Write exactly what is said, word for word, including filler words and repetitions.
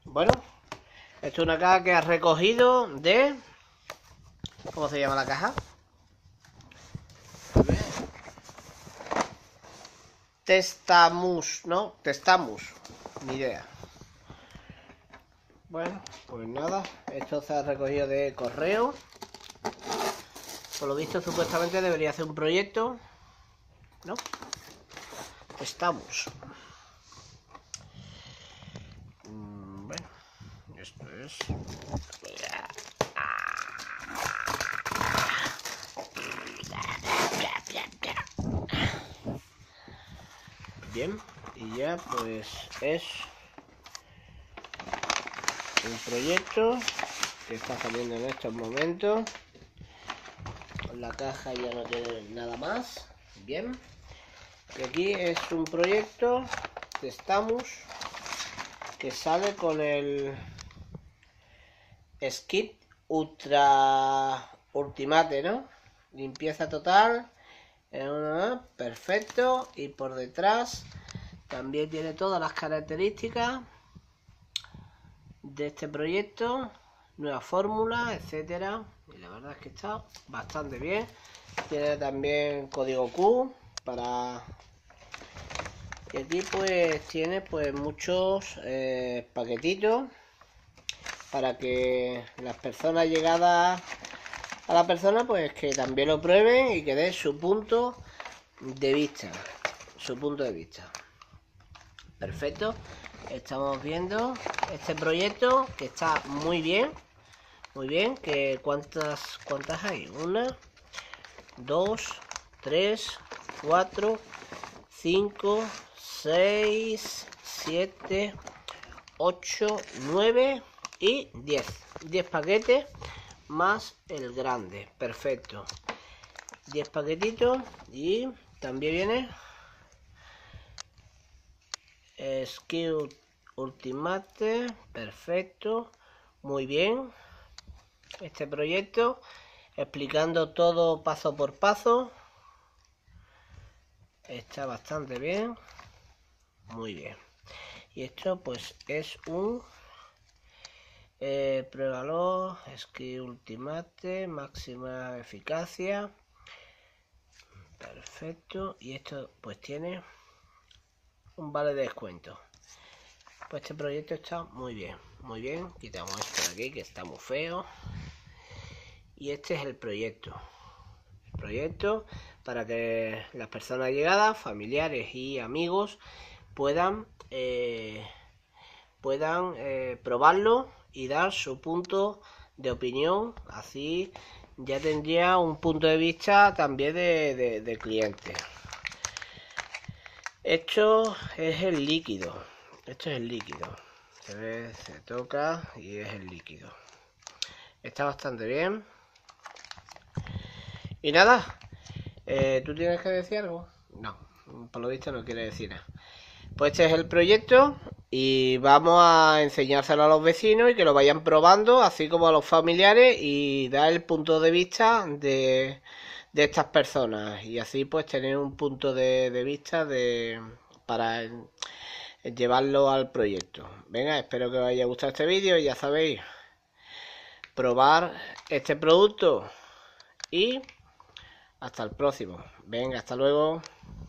Bueno, esto es una caja que has recogido de... ¿Cómo se llama la caja? Testamus, ¿no? Testamus, ni idea. Bueno, pues nada, esto se ha recogido de correo. Por lo visto, supuestamente debería hacer un proyecto, ¿no? Testamus. Bueno, esto es... Bien, y ya pues es un proyecto que está saliendo en estos momentos. La caja ya no tiene nada más. Bien, y aquí es un proyecto de Testamus que sale con el Skid Ultra Ultimate, ¿no? Limpieza total. Perfecto. Y por detrás también tiene todas las características de este proyecto, nueva fórmula, etcétera. Y la verdad es que está bastante bien. Tiene también código Q para... Y aquí pues tiene pues muchos eh, paquetitos para que las personas llegadas a la persona pues que también lo prueben y que den su punto de vista. Su punto de vista. Perfecto. Estamos viendo este proyecto que está muy bien. Muy bien. Que ¿cuántas, cuántas hay? Una, dos, tres, cuatro, cinco, seis, siete, ocho, nueve y diez. diez paquetes más el grande. Perfecto. diez paquetitos y también viene Skid Ultimate. Perfecto. Muy bien. Este proyecto explicando todo paso por paso. Está bastante bien. Muy bien. Y esto pues es un eh, pruébalo. Skid Ultimate. Máxima eficacia. Perfecto. Y esto pues tiene un vale de descuento. Pues este proyecto está muy bien. Muy bien. Quitamos esto de aquí que está muy feo. Y este es el proyecto. El proyecto para que las personas llegadas, familiares y amigos puedan eh, puedan eh, probarlo y dar su punto de opinión. Así ya tendría un punto de vista también de, de, de cliente. Esto es el líquido. Esto es el líquido. Se ve, se toca y es el líquido. Está bastante bien. Y nada, eh, ¿tú tienes que decir algo? No, por lo visto no quiere decir nada. Pues este es el proyecto y vamos a enseñárselo a los vecinos y que lo vayan probando, así como a los familiares, y dar el punto de vista de, de estas personas. Y así pues tener un punto de, de vista de para llevarlo al proyecto. Venga, espero que os haya gustado este vídeo y ya sabéis, probar este producto y hasta el próximo. Venga, hasta luego.